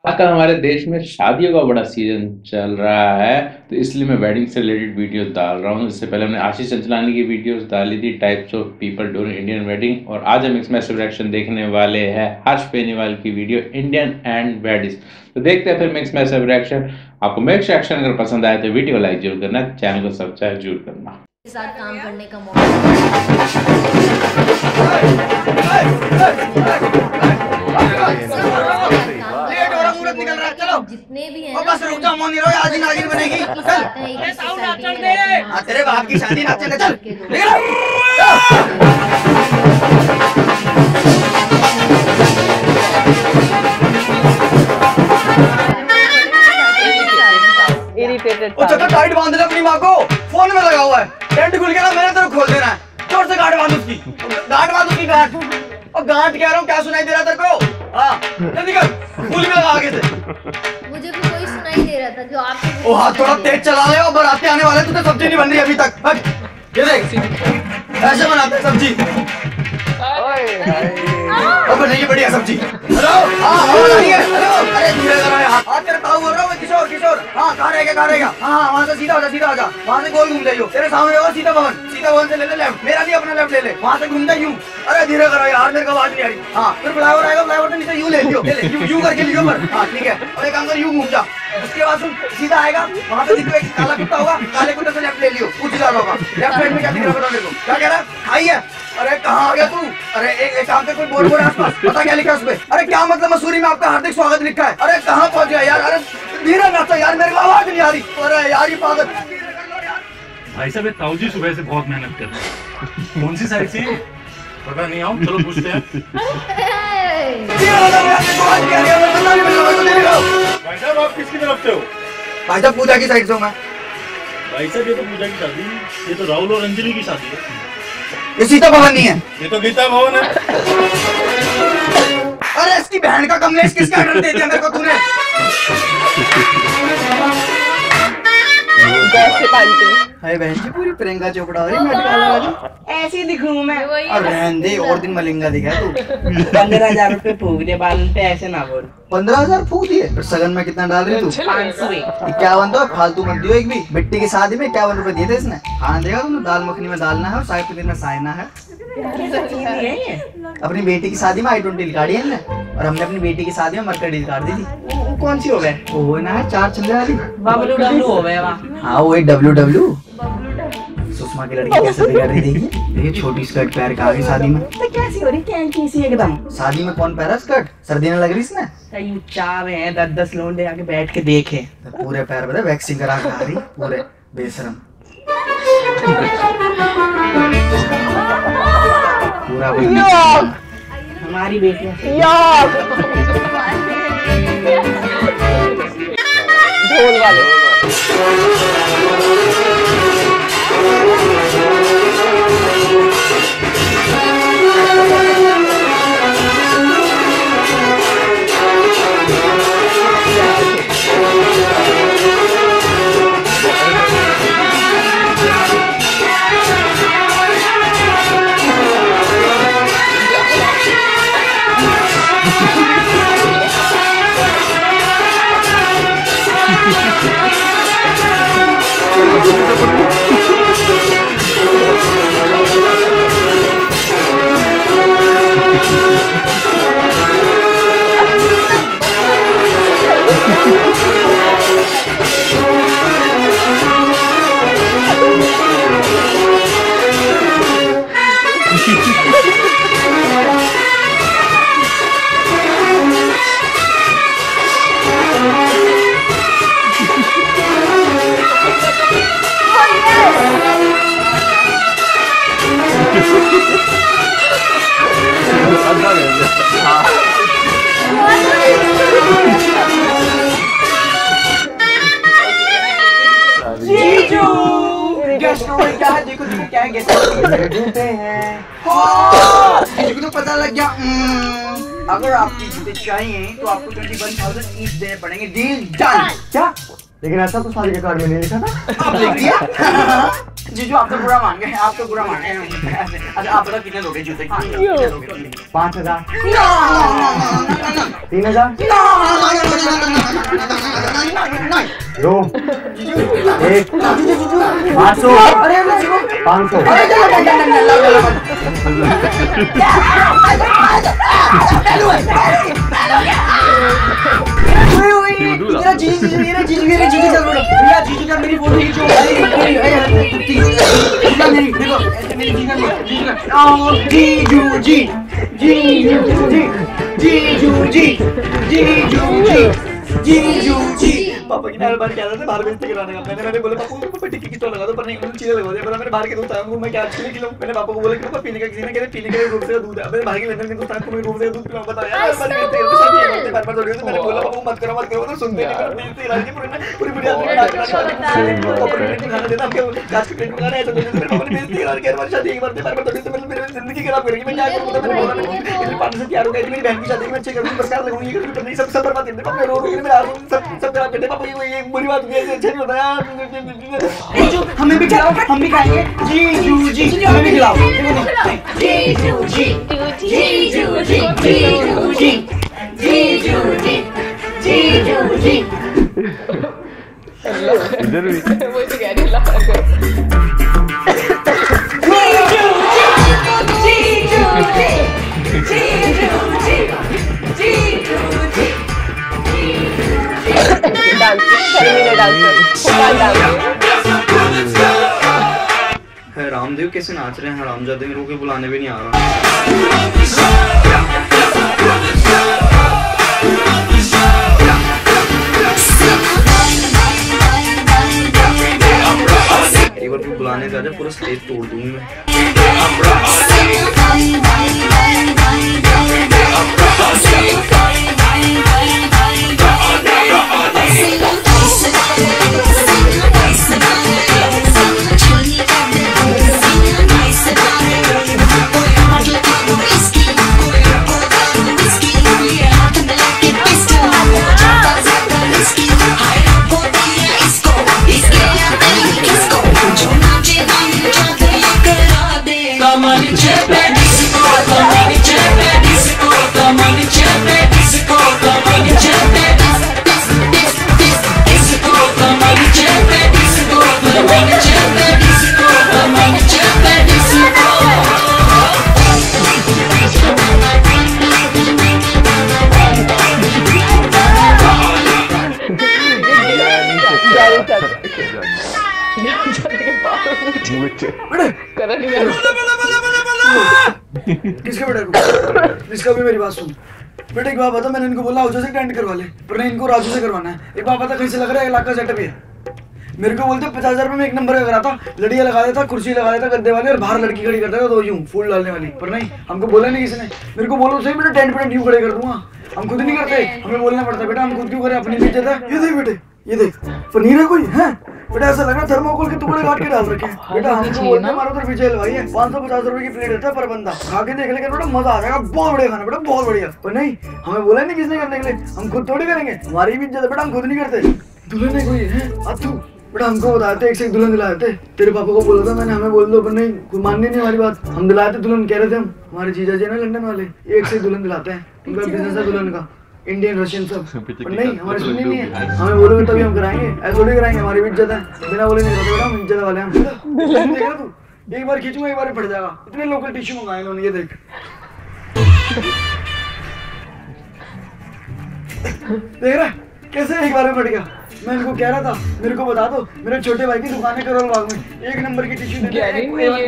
आजकल हमारे देश में शादियों का बड़ा सीजन चल रहा है, तो इसलिए मैं वेडिंग से रिलेटेड वीडियो डाल रहा हूँ। इससे पहले हमने आशीष चंचलानी की वीडियोस डाली थी, types of people doing Indian wedding, और आज हम मिक्स मैच रिएक्शन देखने वाले हैं हर्ष बेनीवाल की वीडियो इंडियन एंड वेडिंग्स। तो देखते हैं फिर मिक्स मैच रिएक्शन। आपको मिक्स रिएक्शन अगर पसंद आए तो वीडियो लाइक जरूर करना, चैनल को सब्सक्राइब जरूर करना। साथ काम करने का मौका जितने भी हैं बस रुक जाओ, मोनी रो, आज ही नागिन बनेगी। तेरे बाप की शादी ना चले, चल टाइट बांध ले अपनी माँ को, फोन में लगा हुआ है। टेंट खुल गया ना, मैंने तेरे खोल देना है। जोर से गांठ बांध उसकी, गांठ बांध उसकी, गांठ। और गांठ कह रहा हूँ, क्या सुनाई दे रहा तेरे को? हाँ जल्दी कर, फूल में लगा आगे से। मुझे भी कोई सुनाई दे रहा था जो आप। ओ हाथ थोड़ा तेज चला ले, और बाराती आने वाले, तुझे सब्जी नहीं बन रही अभी तक। ये देख, ऐसे बनाते हैं सब्जी। अब नहीं बढ़िया सब्जी। हेलो, हाँ हेलो, अरे धीरे धीरे, हाथ तेरे ताऊ बोल रहा हूँ। किशोर किशोर, हाँ कहाँ रहेगा? हाँ वहाँ से सीधा हो जा, वहाँ से गोल घूम जाइयो। तेरे सामने होगा सीता भवन से ले ले लेफ्ट, मेरा नहीं अपना लेफ्ट ले ले, वहाँ से घूम जा यूं। अरे धीरे करो यार, मेरे को आवाज नहीं आ रही। हाँ फिर फ्लाईओवर आएगा, फ्लाईओवर से नीचे यूं ले लियो, यूं करके लियो पर। हाँ ठीक है, अब एक काम कर, यूं घूम जा। उसके बाद सुन, सीधा आएगा, वहाँ पे दिखो एक काला कुत्ता होगा, काले कुत्ते से लेफ्ट ले लियो, कुछ ज्यादा होगा। लेफ्ट साइड में क्या दिख रहा है? क्या कह रहा है? खाई है? अरे कहाँ आ गया तू? अरे एक काम पे, कोई बोर्ड आसपास, पता क्या लिखा है उसपे? अरे क्या मतलब, मसूरी में आपका हार्दिक स्वागत लिखा है। अरे कहाँ पहुँच गया यार? अरे धीरे नाचो यार, मेरे को आवाज नहीं आ रही। अरे यार ये पागल भाई साहब, ताऊ जी सुबह से बहुत मेहनत कर रहे हैं। कौन सी साइड से? पता नहीं, आओ चलो पूछते हैं। भाई साहब आप किसकी तरफ से हो? भाई साहब पूजा की साइड से हूँ मैं। भाई साहब ये तो पूजा की शादी, ये तो राहुल और अंजलि की शादी है। ये सीता भवन नहीं है, ये तो गीता भवन है। अरे इसकी बहन का कमलेश, किसका ऑर्डर दे दिया मेरे को तूने? हाय बहन जी, पूरी प्रियंका चोपड़ा हो रही, मैं काला वाली ऐसी दिखूं मैं। और रहन दे, और दिन मलिंगा दिखा तू। 15,000 रुपए फूक दे बाल पे, ऐसे ना बोल। 15,000 फूक दिए? फिर सगन में कितना डाल रही तू? 51 तो फालतू मत दियो। एक भी बिट्टी की शादी में 51 रुपए दिए थे इसने। खाना देगा तुमने, दाल मखनी में डालना है और साहिब पनीर में सायना है। अपनी बेटी की शादी में i20 गाड़ी है और हमने अपनी बेटी की शादी में मर्सिडीज कार दी थी। कौन सी हो गए? वो ना है 4 चलने वाली, WW हो गए वहाँ। हाँ वो एक WW। सुषमा की लड़की कैसे बिगड़ रही, देखिए छोटी स्कर्ट पहन के आ गई शादी में। तो कैसी हो रही? कैसी एकदम? शादी में कौन पहरा स्कर्ट? सर्दी न लग रही इसने? कई चावे हैं, 10-10 लोंडे आके बैठ के देखे। तो पूरे पैर बता वैक्सिंग करा के आ रही, पूरे बेशरम। पूरा हमारी बेटियां ढोल वाले। तो पता लग गया। अगर आपकी जूते चाहिए तो आपको 21,000 ईच देने पड़ेंगे। Deal done. क्या? लेकिन ऐसा तो शादी के कार्ड में नहीं लिखा था। आप लिख दिया? जीजू आप तो बुरा मान गए, आप तो बुरा मान गए। अच्छा आप बताओ कितने लोगे जूते? 5,000, 3,000, 2 1 500 अरे 500 मेरा जीजू चल रहा है भैया, जीजू का मेरी फोटो खींचो। मेरी देखो मेरी जीजू पापा की नाल बार क्या था बाहर बेइज्जती कराने का। मैंने बोला पापा को टिक्की कितना लगा दो, पर नहीं उन्होंने चीज़ें लगा दिया। पर मैंने बाहर के दोस्त आया मैं क्या अच्छी खिलाऊं। मैंने पापा को बोला कि पापा पीने का किसी ने कहते पीने के रूप से दूध है। मैंने बाहर के लंदन के दोस्त को मैं रूप से दूध पिलाऊं बताया यार बार बार थोड़ी। मैंने बोला पापा मत करो तो सुनते नहीं। बेइज्जती करा के पूरी पूरी आदमी खाना देता आपके आज के प्लेट में खाना है तो मेरे पापा ने बेइज्जती करा के हमारी शादी एक बार बार थोड़ी तो मेरी जिंदगी खराब करेगी। मैं क्या करूं? मैंने बोला मेरे पापा से प्यार हो गया, मेरी बहन की शादी में अच्छे करूंगी बस क्या लगूंगी कि नहीं सब बर्बाद कर दे। पापा रो रो के मेरा सब खराब कर दे। पापा ये बुरी बात नहीं है, अच्छा नहीं होता यार। जीजू हमें भी खिलाओ, हम भी खाएंगे। जीजू जी हमें भी खिलाओ। जीजू जी जीजू जी जीजू जी जीजू जी जीजू जी इधर भी वो तो कह रही ला रामदेव कैसे नाच रहे हैं हरामजादे, मेरे को बुलाने भी नहीं आ रहा। एक बार बुलाने का पूरा स्टेज तोड़ दूंगी मैं। किसके बेटे को? इसका भी मेरी बात सुन बेटे। एक बात बता, मैंने इनको बोला उसे टेंट करवा ले, पर नहीं इनको राजू से करवाना है। एक बात बता कहीं से लग रहा है 1 लाख का सेटअप है। मेरे को बोलते 50,000 रुपये में एक नंबर का था, लड़िया लगा देता, कुर्सी लगा देता गद्दे वाले और बाहर लड़की खड़ी करता था तो यूं फूल डालने वाली। पर नहीं हमको बोला नहीं किसी ने। मेरे को बोलो सही बेटा टेंट पे यूं खड़े कर दूंगा। हम खुद नहीं करते, हमें बोलना पड़ता है बेटा हम खुद क्यों करें, अपनी भी इज्जत है। ये देख बेटे ये देख पनीर है कोई है बेटा, ऐसा लग रहा है थर्मोकोल के टुकड़े काट के डाल रखे हैं बेटा। हमको बोलते हैं हमारा उधर विजय भाई है 550 रुपए की प्लेट रहता है पर बंदा, खा के देख लेकर बेटा मजा आ जाएगा, बहुत बढ़िया खाना बेटा बहुत बढ़िया। पर नहीं हमें बोला नहीं किसने करने के लिए, हम खुद थोड़ी करेंगे, हमारी भी इज्जत है बेटा, हम खुद नहीं करते। दुल्हन है कोई है अतु बेटा, हमको बताते एक से एक दुल्हन दिलाए थे। तेरे पापा को बोला था मैंने हमें बोल दो, पर नहीं कोई माननी नहीं हमारी बात। हम दिलाए थे दुल्हन, कह रहे थे हम हमारे जीजा जी ना लंदन वाले एक से एक दुल्हन दिलाते हैं, उनका बिजनेस है दुल्हन का, इंडियन रशियन सब। पर नहीं हमारी सुननी नहीं है, हमें बोलोगे तभी हम कराएंगे, ऐसे थोड़ी कराएंगे, हमारी भी इज्जत है, बिना बोले नहीं करते बेटा, हम इज्जत वाले हम। देख रहा तू एक बार खींचूंगा एक बार फट जाएगा, इतने लोकल टिश्यू मंगाए इन्होंने, ये देख देख रहा कैसे एक बार में फट गया। मैं इनको कह रहा था मेरे को बता दो, मेरे छोटे भाई की दुकान है करोल बाग में, एक नंबर की टिश्यू देते हैं,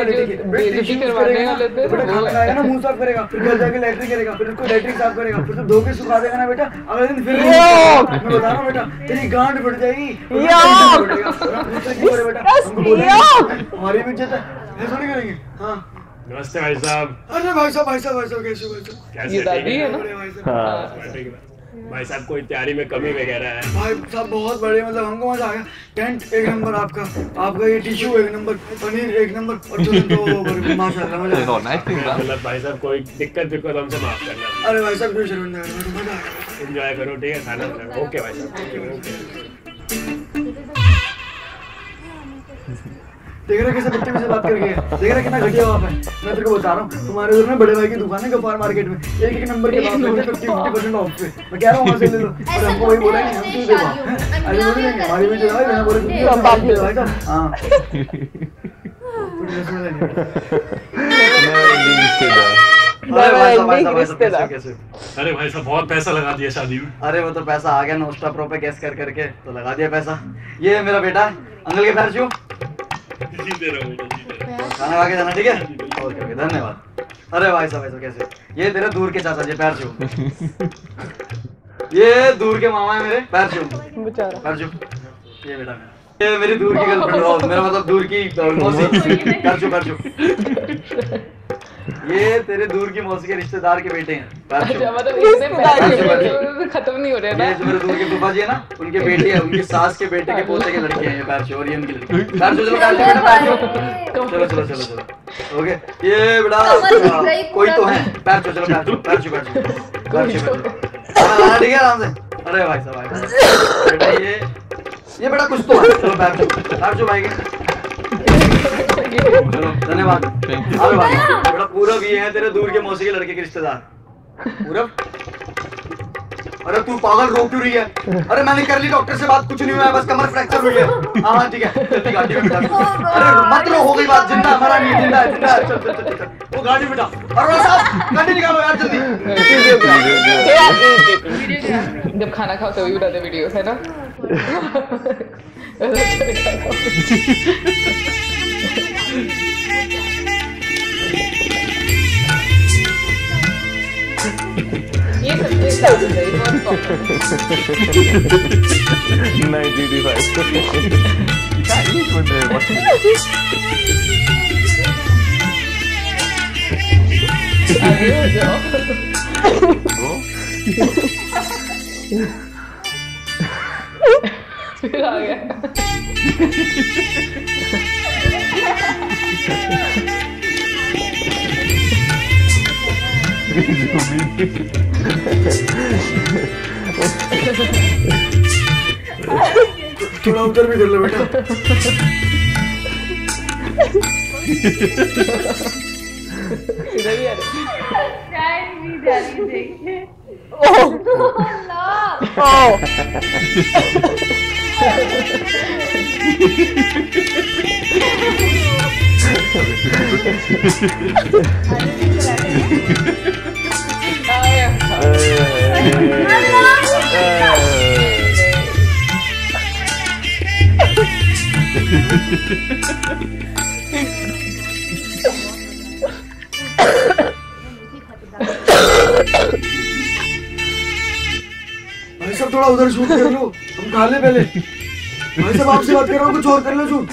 ना मुंह साफ करेगा, फिर घर जाके लैट्रिन करेगा, फिर उसको लैट्रिन साफ करेगा, फिर तो धो के सुखा देगा ना बेटा, अगले दिन फिर मैं बता रहा हूँ बेटा तेरी गांड फट जाएगी हमारी भी इज्जत है, ऐसा नहीं करेंगे। हाँ नमस्ते भाई साहब। अरे भाई साहब कैसे भाई साहब कोई तैयारी में कमी वगैरह है? भाई साहब बहुत बढ़िया, मतलब हमको मजा आ गया। टेंट एक नंबर आपका ये टिश्यू एक नंबर, पनीर एक नंबर और तो माशाल्लाह मजा मतलब भाई साहब कोई दिक्कत हमसे माफ करना। अरे भाई साहब कोई शर्मिंदा करो, मजा आ गया, एंजॉय करो ठीक है खाना। ओके भाई साहब ओके। देख रहा कैसे बच्चे से बात करके देख रहा कितना घटिया वहाँ पे। मैं तेरे को बता रहा हूँ, तुम्हारे उधर में बड़े भाई की दुकान है गफ्फार मार्केट में, एक नंबर के दाम पे 50% ऑफ पे। मैं कह रहा हूँ वहाँ से ले लो, और हमको वही बोला कि हम क्यों देगा, अरे बोल देंगे हमारी भी जो है मैं बोले तुम बाप दे भाई साहब। हाँ अरे भाई साहब बहुत पैसा लगा दिया शादी में। अरे वो तो पैसा आ गया नोस्टा प्रो पे गैस कर करके तो लगा दिया पैसा। ये है मेरा बेटा, अंकल के पैर छू, जीते रहो बेटा, जीते रहो। खाना खा के जाना ठीक है। ओके ओके धन्यवाद। अरे भाई साहब कैसे, ये तेरे दूर के चाचा जी पैर छू, ये दूर के मामा है मेरे, पैर छू पैर छू। ये बेटा मेरा, ये मेरी दूर की गर्लफ्रेंड, मेरा मतलब दूर की मौसी, पैर छू पैर छू। ये तेरे दूर की मौसी के रिश्तेदार के बेटे हैं, अच्छा मतलब इससे खत्म नहीं हो रहा है ये जो मेरे दूर के फूफा जी है ना, उनके बेटे हैं, उनकी सास के बेटे के पोते के लड़के हैं ये पैर छू, और ये उनकी लड़की। पैर छू चलो पैर छू बेटा पैर छू, चलो चलो चलो चलो ओके। ये बेटा कोई तो है, पैर छू चलो पैर छू पैर छू पैर छू पैर छू ठीक है आराम से। अरे भाई साहब बेटा ये बेटा कुछ तो है, चलो पैर छू भाई के, चलो धन्यवाद। अरे भाई बेटा पूरब ये है तेरे दूर के मौसी के लड़के के रिश्तेदार। पूरब अरे तू पागल रो क्यों रही है? अरे मैंने कर ली डॉक्टर से बात, कुछ नहीं हुआ है, बस कमर फ्रैक्चर हुई है। हाँ ठीक है जल्दी गाड़ी में बिठा। अरे मत रो, हो गई बात, जिंदा हमारा नहीं, जिंदा है जिंदा है। चल चल चल वो गाड़ी में बिठा। अरे साहब गाड़ी निकालो यार जल्दी। जब खाना खाओ तभी उठाते वीडियो है ना। ये सबसे ज्यादा है, बहुत कॉमन। 95 आगे हो जाओ। फिर आ गया। थोड़ा उधर भी कर लो बेटा। इधर ही आ रहे। भाई साहब थोड़ा उधर शूट कर लो, हम खा ले पहले। भाई साहब आपसे बात कर रहा हूँ, कुछ और कर लो शूट।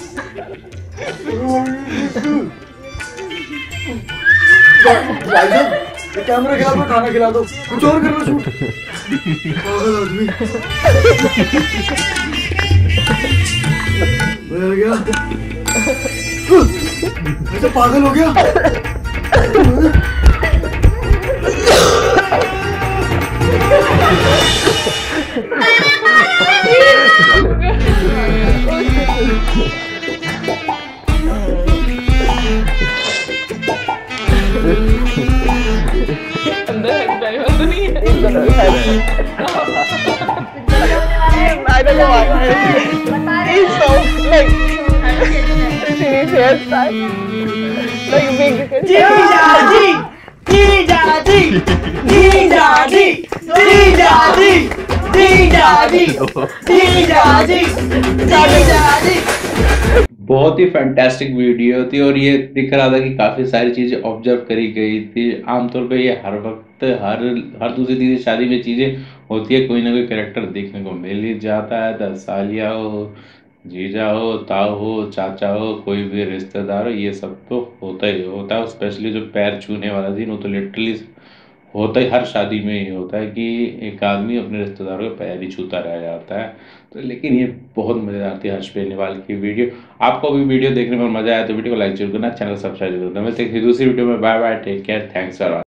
भाई साहब ये कैमरा खिला दो, खाना खिला दो, कुछ और कर लो शूट। पागल आदमी गया, ऐसा पागल हो गया। अंदर है ड्राइवर तो नहीं है। I don't know why. He's so like his hairstyle. Like big. जीजाजी जीजाजी जीजाजी जीजाजी जीजाजी जीजाजी जीजाजी। बहुत ही फैंटास्टिक वीडियो थी और ये दिख रहा था कि काफ़ी सारी चीज़ें ऑब्जर्व करी गई थी। आमतौर पे ये हर वक्त हर दूसरी तीसरी शादी में चीज़ें होती है, कोई ना कोई कैरेक्टर देखने को मिल ही जाता है। 10 सालिया हो, जीजा हो, ताऊ हो, चाचा हो, कोई भी रिश्तेदार हो, ये सब तो होता ही होता है। स्पेशली जो पैर छूने वाला सीन वो तो लिटरली होता ही, हर शादी में ही होता है कि एक आदमी अपने रिश्तेदारों के पैर ही छूता रह जाता है। तो लेकिन ये बहुत मज़ेदार थी हर्ष बेनीवाल की वीडियो। आपको भी वीडियो देखने में मज़ा आया तो वीडियो को लाइक जरूर करना, चैनल सब्सक्राइब जरूर करना। मैं देखिए दूसरी वीडियो में, bye bye, take care, thanks for